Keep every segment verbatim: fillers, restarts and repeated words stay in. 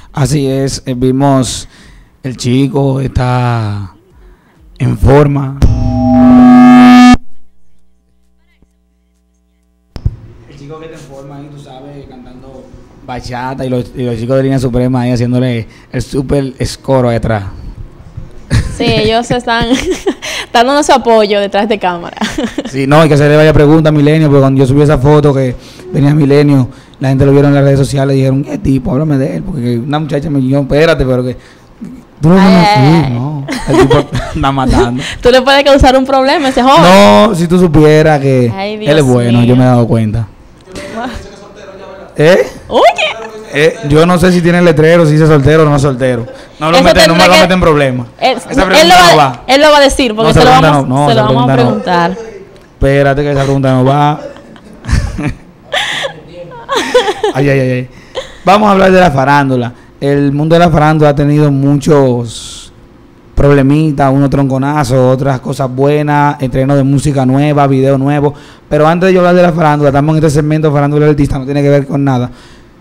Así es, eh, vimos el chico está en forma. El chico que está en forma ahí, tú sabes, cantando bachata y los, y los chicos de Línea Suprema ahí haciéndole el super escoro ahí atrás. Sí, ellos están dándonos su apoyo detrás de cámara. Sí, no, hay que hacerle vaya pregunta a Milenio, porque cuando yo subí esa foto que venía Milenio, la gente lo vieron en las redes sociales y dijeron, ¿qué tipo? Háblame de él, porque una muchacha me dijo, espérate, pero que tú no llamas así, no, el tipo anda matando. Tú le puedes causar un problema a ese joven. No, si tú supieras que Ay, él es bueno, mío. Yo me he dado cuenta. ¿Eh? Oye. Eh, yo no sé si tiene letrero, si es soltero o no es soltero. No, lo meten, no me lo meten en problemas. Él, él, lo va, no va. él lo va a decir, porque no, se lo vamos, no, no, se lo vamos a preguntar. No. Espérate que esa pregunta no va. Ay, ay, ay, ay. Vamos a hablar de la farándula. El mundo de la farándula ha tenido muchos problemitas, unos tronconazos, otras cosas buenas, entrenos de música nueva, video nuevo. Pero antes de yo hablar de la farándula, estamos en este segmento farándula del artista, no tiene que ver con nada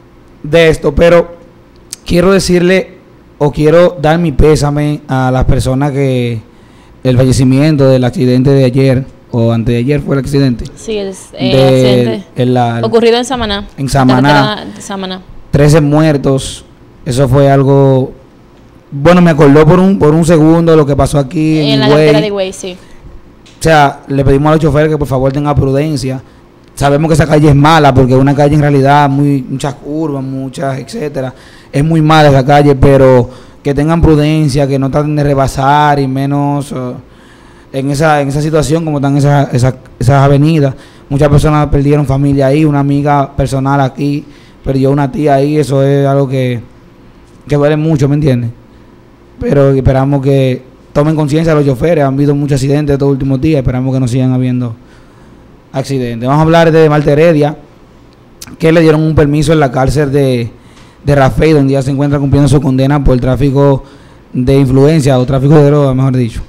de esto, pero quiero decirle o quiero dar mi pésame a las personas que el fallecimiento del accidente de ayer o antes de ayer fue el accidente. Sí, el, eh, de, accidente el, la, ocurrido en Samaná. En Samaná. Samaná. trece muertos. Eso fue algo, bueno, me acordó por un por un segundo lo que pasó aquí en, en la carretera de Higüey, sí. O sea, le pedimos a los choferes que por favor tengan prudencia. Sabemos que esa calle es mala porque es una calle en realidad muy muchas curvas, muchas, etcétera. Es muy mala esa calle, pero que tengan prudencia, que no traten de rebasar y menos uh, en esa en esa situación como están esas esas esas avenidas. Muchas personas perdieron familia ahí, una amiga personal aquí perdió una tía ahí, eso es algo que que duele mucho, ¿me entiendes? Pero esperamos que tomen conciencia los choferes, han habido muchos accidentes estos últimos días, esperamos que no sigan habiendo accidente. Vamos a hablar de Marta Heredia, que le dieron un permiso en la cárcel de, de Rafey, donde ya se encuentra cumpliendo su condena por tráfico de influencia o tráfico de droga, mejor dicho.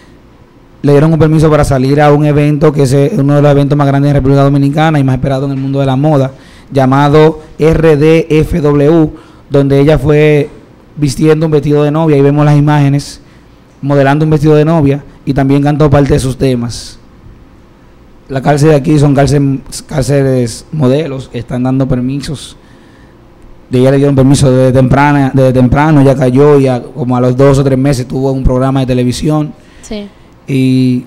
Le dieron un permiso para salir a un evento que es uno de los eventos más grandes en República Dominicana y más esperado en el mundo de la moda, llamado R D F W, donde ella fue vistiendo un vestido de novia, y vemos las imágenes, modelando un vestido de novia, y también cantó parte de sus temas. La cárcel de aquí son cárcel, cárceles modelos, están dando permisos. De ella le dieron permiso desde temprana, desde temprano, ya cayó y a, como a los dos o tres meses tuvo un programa de televisión. Sí. Y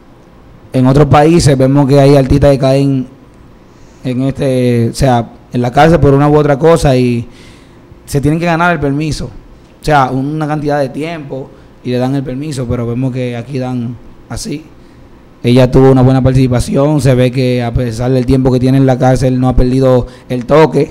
en otros países vemos que hay artistas que caen en este, o sea, en la cárcel por una u otra cosa y se tienen que ganar el permiso. O sea, una cantidad de tiempo y le dan el permiso, pero vemos que aquí dan así. Ella tuvo una buena participación, se ve que a pesar del tiempo que tiene en la cárcel no ha perdido el toque.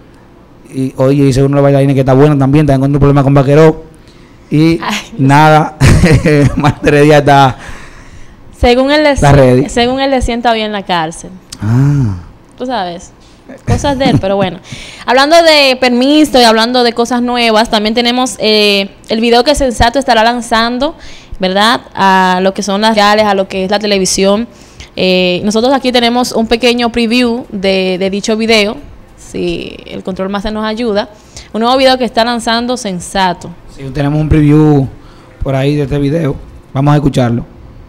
Y oye, dice uno de los bailarines que está bueno también, está encontrando un problema con Vaqueró. Y ay, nada, Marta Heredia está, según él, está ready. Según él le sienta bien la cárcel. Ah. Tú sabes, cosas de él, pero bueno. Hablando de permiso y hablando de cosas nuevas, también tenemos eh, el video que Sensato estará lanzando, ¿verdad? A lo que son las reales, a lo que es la televisión. Eh, nosotros aquí tenemos un pequeño preview de, de dicho video, si el control master nos ayuda. Un nuevo video que está lanzando Sensato. Sí, tenemos un preview por ahí de este video. Vamos a escucharlo.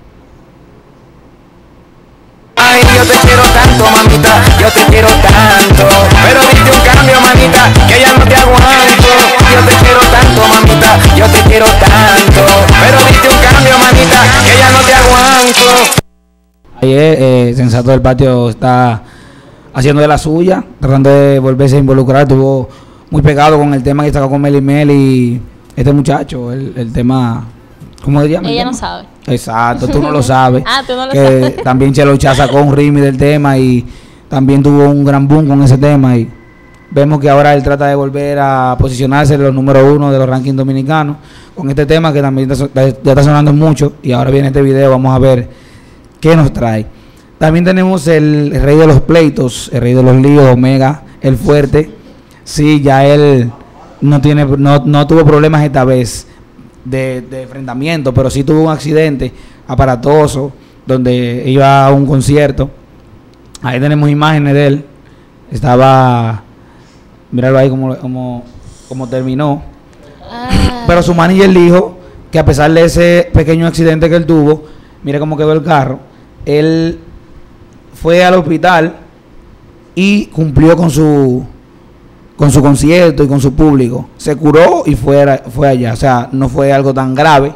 Ay, yo te quiero tanto, mamita, yo te quiero tanto. Pero diste un cambio, mamita, que ya no te aguanto. Yo te quiero tanto, mamita, yo te quiero tanto. Pero diste un cambio, mamita, que ya no te aguanto. Ahí es, eh, Sensato del Patio está haciendo de la suya, tratando de volverse a involucrar. Estuvo muy pegado con el tema que sacó con Meli Mel y este muchacho, el, el tema, ¿cómo se llama? Ella no sabe. Exacto, tú no lo sabes. Ah, tú no lo que sabes. También Chelo Chá sacó un remix del tema y también tuvo un gran boom con ese tema y vemos que ahora él trata de volver a posicionarse en los número uno de los rankings dominicanos con este tema que también está, ya está sonando mucho y ahora viene este video, vamos a ver qué nos trae. También tenemos el, el rey de los pleitos, el rey de los líos, Omega, el fuerte. Sí, ya él no tiene, no, no tuvo problemas esta vez de, de enfrentamiento, pero sí tuvo un accidente aparatoso donde iba a un concierto. Ahí tenemos imágenes de él. Estaba, míralo ahí como, como como terminó. Ah. Pero su manager dijo que a pesar de ese pequeño accidente que él tuvo, mira cómo quedó el carro, él fue al hospital y cumplió con su con su concierto y con su público. Se curó y fue, fue allá. O sea, no fue algo tan grave.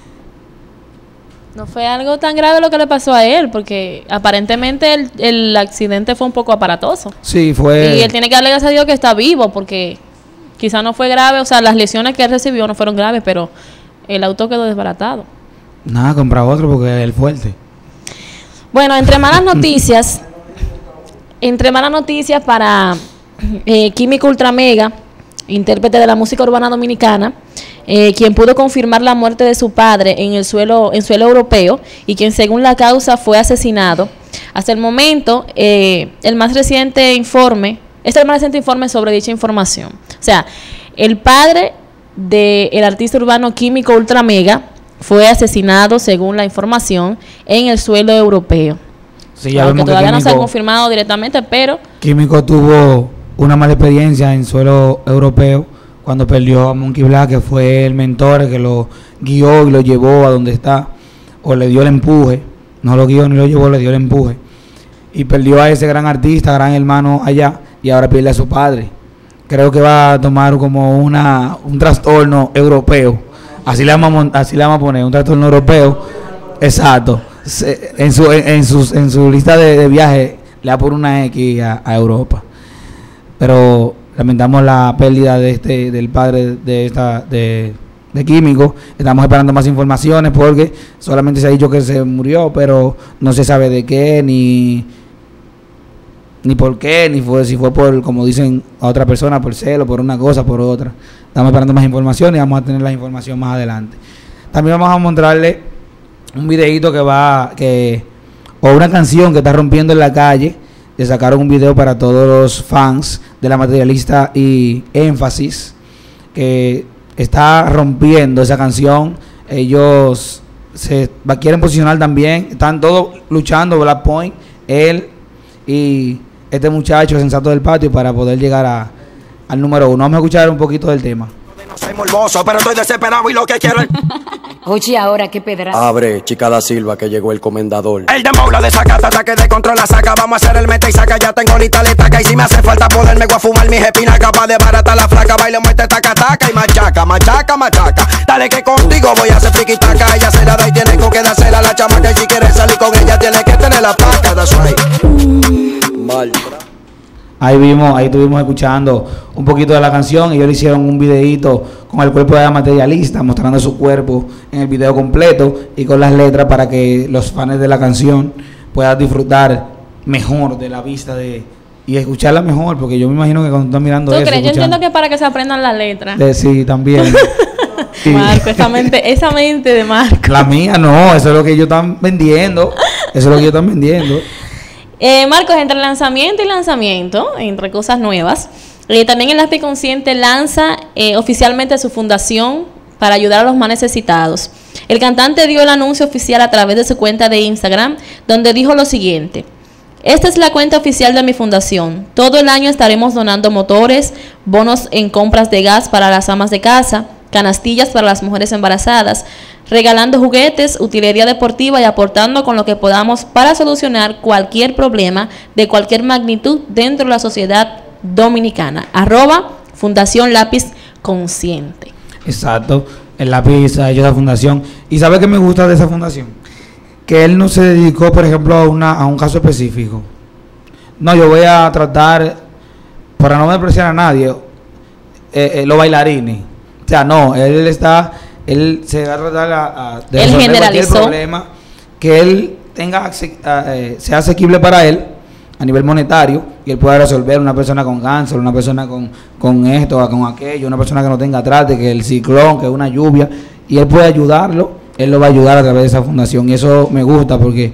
No fue algo tan grave lo que le pasó a él, porque aparentemente el, el accidente fue un poco aparatoso. Sí, fue... Y él tiene que darle gracias a Dios que está vivo, porque quizá no fue grave, o sea, las lesiones que él recibió no fueron graves, pero el auto quedó desbaratado. Nada, compra otro porque es el fuerte. Bueno, entre malas noticias, entre malas noticias para eh, Químico Ultramega, intérprete de la música urbana dominicana, eh, quien pudo confirmar la muerte de su padre en el suelo, en suelo europeo y quien según la causa fue asesinado. Hasta el momento, eh, el más reciente informe, este es el más reciente informe sobre dicha información. O sea, el padre del artista urbano Químico Ultramega fue asesinado, según la información, en el suelo europeo. Sí, ya aunque vemos que todavía no se ha Químico, confirmado directamente, pero Químico tuvo una mala experiencia en suelo europeo cuando perdió a Monkey Black, que fue el mentor que lo guió y lo llevó a donde está, o le dio el empuje, no lo guió ni lo llevó, le dio el empuje, y perdió a ese gran artista, gran hermano allá, y ahora pierde a su padre. Creo que va a tomar como una un trastorno europeo, así le vamos a, así le vamos a poner, un trastorno europeo, exacto. Se, en su en, en, sus, en su lista de, de viaje le da por una X a, a Europa. Pero lamentamos la pérdida de este del padre de esta de, de Químico. Estamos esperando más informaciones porque solamente se ha dicho que se murió, pero no se sabe de qué ni ni por qué, ni fue si fue por, como dicen a otra persona, por celo, por una cosa, por otra. Estamos esperando más información y vamos a tener la información más adelante. También vamos a mostrarle un videito que va que o una canción que está rompiendo en la calle. Le sacaron un video para todos los fans de La Materialista y Énfasis, que está rompiendo esa canción. Ellos se va, quieren posicionar también, están todos luchando, Black Point, él y este muchacho sensato del patio, para poder llegar a, al número uno. Vamos a escuchar un poquito del tema. No soy morboso, pero estoy desesperado y lo que quiero es... Oye, ahora qué pedra. Abre, chica da Silva, que llegó el comendador. El dembow la desacata, ataque de control la saca. Vamos a hacer el mete y saca, ya tengo lista la estaca. Y si me hace falta poderme voy a fumar mis espinas, capaz de barata la flaca. Baile, muerte, taca, taca y machaca, machaca, machaca. Dale que contigo voy a hacer friki taca. Ella se la da y tiene con que dársela a la chamaca. Y si quieres salir con ella tiene que tener la paca. That's right. Mal. Ahí vimos, ahí estuvimos escuchando un poquito de la canción. Ellos le hicieron un videíto con el cuerpo de La Materialista, mostrando su cuerpo en el video completo y con las letras para que los fans de la canción puedan disfrutar mejor de la vista de y escucharla mejor, porque yo me imagino que cuando están mirando ¿tú eso, crees? Yo escuchando- entiendo que para que se aprendan las letras. de- sí, también. Sí. Marco, esa mente, esa mente de Marco. La mía no, eso es lo que ellos están vendiendo. Eso es lo que ellos están vendiendo. Eh, Marcos, entre lanzamiento y lanzamiento, entre cosas nuevas, eh, también el Lápiz Consciente lanza eh, oficialmente su fundación para ayudar a los más necesitados. El cantante dio el anuncio oficial a través de su cuenta de Instagram, donde dijo lo siguiente: esta es la cuenta oficial de mi fundación. Todo el año estaremos donando motores, bonos en compras de gas para las amas de casa, canastillas para las mujeres embarazadas, regalando juguetes, utilería deportiva y aportando con lo que podamos para solucionar cualquier problema de cualquier magnitud dentro de la sociedad dominicana. Arroba Fundación Lápiz Consciente. Exacto, el lápiz ha hecho esa fundación. ¿Y sabe qué me gusta de esa fundación? Que él no se dedicó, por ejemplo, a, una, a un caso específico. No, yo voy a tratar, para no despreciar a nadie, eh, eh, los bailarines. O sea, no, él está, él se va a tratar a, a de Él resolver cualquier generalizó. problema que él tenga, acce- a, eh, sea asequible para él a nivel monetario y él pueda resolver. Una persona con cáncer, una persona con, con esto, con aquello, una persona que no tenga trate, que el ciclón, que una lluvia, y él puede ayudarlo, él lo va a ayudar a través de esa fundación. Y eso me gusta porque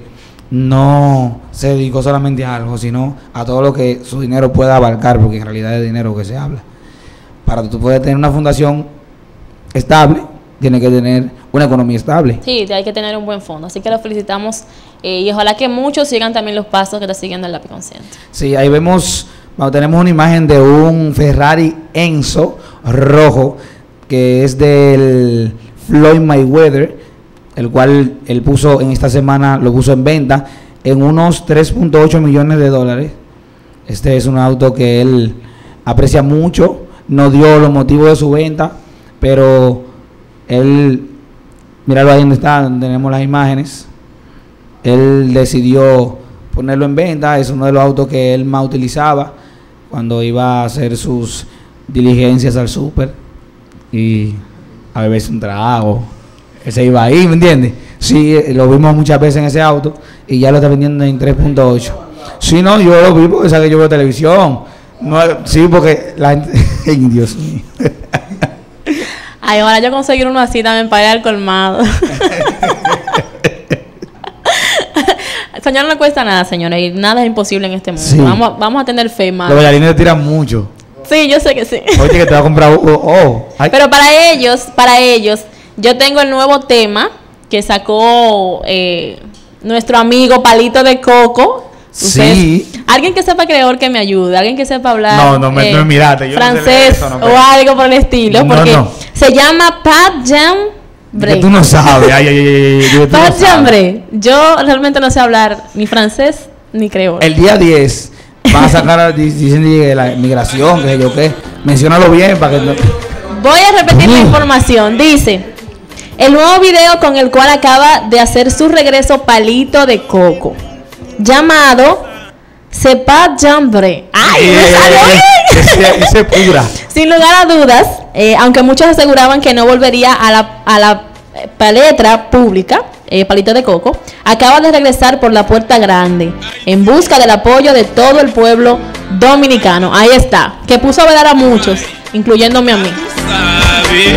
no se dedicó solamente a algo, sino a todo lo que su dinero pueda abarcar, porque en realidad es de dinero que se habla. Para que tú puedas tener una fundación estable, tiene que tener una economía estable. Sí, hay que tener un buen fondo. Así que lo felicitamos eh, y ojalá que muchos sigan también los pasos que está siguiendo el Lápiz Consciente. Sí, ahí vemos Bueno, tenemos una imagen de un Ferrari Enzo rojo, que es del Floyd Mayweather, el cual él puso en esta semana, lo puso en venta en unos tres punto ocho millones de dólares. Este es un auto que él aprecia mucho, no dio los motivos de su venta, pero él, míralo ahí donde está, donde tenemos las imágenes, él decidió ponerlo en venta. Es uno de los autos que él más utilizaba cuando iba a hacer sus diligencias al súper y a beberse un trago. Ese iba ahí, ¿me entiendes? Sí, lo vimos muchas veces en ese auto y ya lo está vendiendo en tres punto ocho. Sí, no, yo lo vi porque sabe que yo veo televisión. No, sí, porque la gente... Ay, Dios mío. Ay, ahora yo conseguir uno así también para ir al colmado. Soñar no cuesta nada, señora, y nada es imposible en este mundo. Sí. Vamos, vamos a tener fe, más. Los bailarines tiran mucho. Sí, yo sé que sí. Oye, que te va a comprar... Oh, oh. Ay. Pero para ellos, para ellos, yo tengo el nuevo tema que sacó eh, nuestro amigo Palito de Coco. Ustedes, Sí. alguien que sepa creador que me ayude, alguien que sepa hablar No, no me- no me mirate, yo no sé francés eso, no me- o algo por el estilo, No, porque no. se llama Pat Jam Que tú no sabes. Ay, ay, ay, ay, ay, tú no Pat sabes. Jambre. Yo realmente no sé hablar ni francés ni creol. El día diez van a sacar, di- dicen de la migración, que sé yo qué. Menciónalo bien para que... no- Voy a repetir la Uh. información. Dice, el nuevo video con el cual acaba de hacer su regreso Palito de Coco, llamado C'est pas Jambre. ¡Ay, me Eh, salió bien! ese- ese pura. Sin lugar a dudas, eh, aunque muchos aseguraban que no volvería a la, a la eh, palestra pública, eh, Palito de Coco, acaba de regresar por la puerta grande en busca del apoyo de todo el pueblo dominicano. Ahí está, que puso a velar a muchos, incluyéndome a mí. Sabe,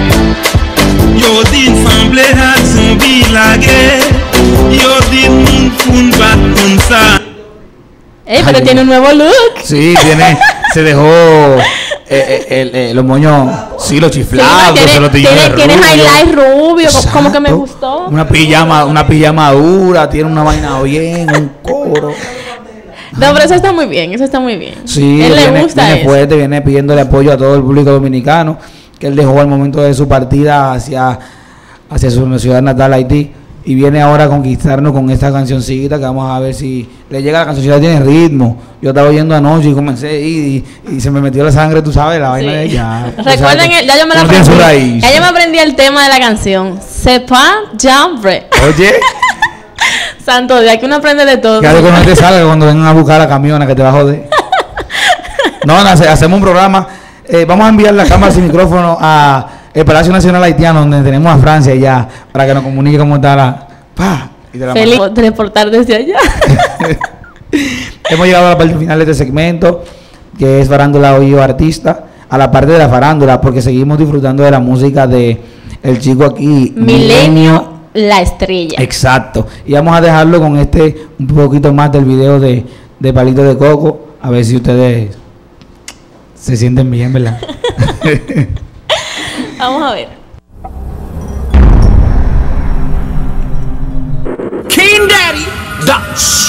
yo din semble a son vilage, yo din moun fun bat kon sa. Ey, pero Ay, tiene un nuevo look. Sí, tiene... Se dejó... eh, eh, el- eh, los moños... Sí, los chiflados. tiene, se los tiene, tiñó de tiene rubio. highlight rubio, co- como que me Exacto. gustó. Una pijama, una pijama dura, tiene una vaina bien, un coro. No, pero eso está muy bien, eso está muy bien. Sí, Él viene, le gusta viene eso. fuerte, viene pidiéndole apoyo a todo el público dominicano que él dejó al momento de su partida hacia, hacia su ciudad natal, Haití, y viene ahora a conquistarnos con esta cancioncita que vamos a ver si le llega. La cancioncita, tiene ritmo. Yo estaba oyendo anoche y comencé y, y, y se me metió la sangre, tú sabes, la vaina Sí. de ella. Tú Recuerden, sabes que el- ya yo me la uno tiene su aprendí. raíz. Ya yo me aprendí el tema de la canción. C'est pas Jambre. Oye, Santo Dios, aquí uno aprende de todo. que algo no te salga cuando vengan a buscar la camiona que te va a joder. No, no, hace- hacemos un programa. Eh, vamos a enviar la cámara sin micrófono a el Palacio Nacional Haitiano, donde tenemos a Francia ya, para que nos comunique cómo está la... Pa, y te la Feliz de reportar desde allá. Hemos llegado a la parte final de este segmento, que es Farándula Oído Artista, a la parte de la farándula, porque seguimos disfrutando de la música de el chico aquí, Milenio, la estrella. Exacto. Y vamos a dejarlo con este, un poquito más del video de, de Palito de Coco, a ver si ustedes se sienten bien, ¿verdad? Vamos a ver. King Daddy, the